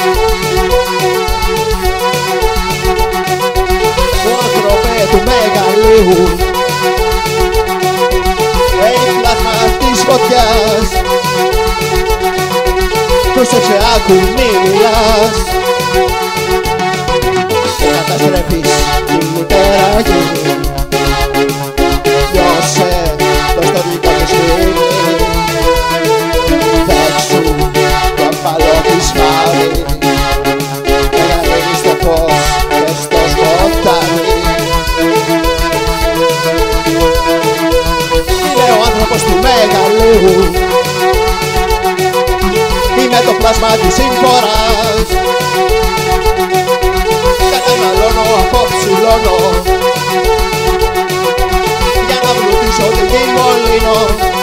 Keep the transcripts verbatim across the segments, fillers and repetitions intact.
Άνθρωπε του μεγαλείου, έχει πλάσμα της φωτιάς. Πρόσεξε, άκου, μη μιλάς. Καταστρέφεις τη μητέρα γη. Διώσε το στο δικό της φίλι. Δέξου το απαλό της χάρη. Μεγαλύνεις το φως και στο σκοτάδι. Είμαι ο άνθρωπος του μεγαλείου. Είμαι το πλάσμα της σύμφορας. Καταναλώνω, αποψηλώνω, για να βλουτίσω τη γη μολύνω.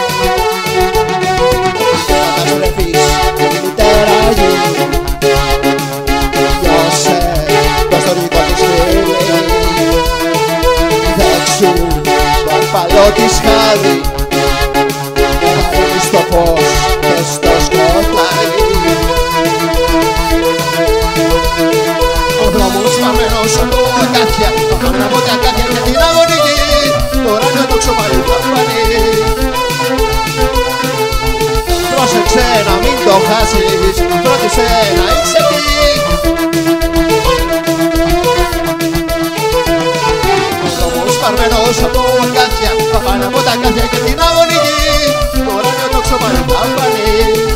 Καταστρέφεις τη μητέρα γη. Διώσε το ιστορικό της φίλη. Δέξου το αρπαλό της χάδι. Μεγαλύνεις το φως και στο σκοτάδι. Ο δρόμος χαμένος από αγκάθια, χαμένα από τα αγκάθια και την αγωνική. Τώρα είναι το ξοπαλί θα φανεί. Πρόσεξε να μην το χάσεις, φρόντισε να είσαι εκεί. Ο δρόμος χαμένος από αγκάθια, χαμένα από τα αγκάθια και την αγωνική. Τώρα είναι το ξοπαλί θα φανεί.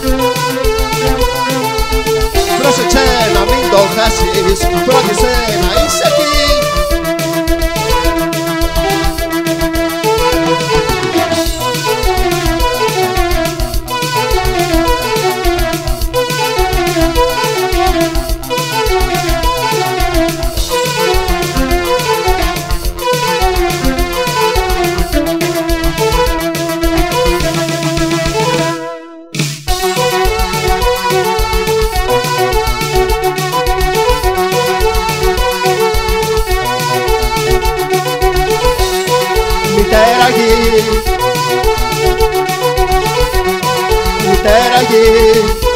Πρόσεξε να μην το χάσεις, φρόντισε να είσαι εκεί. Μητέρα γη, μητέρα γη.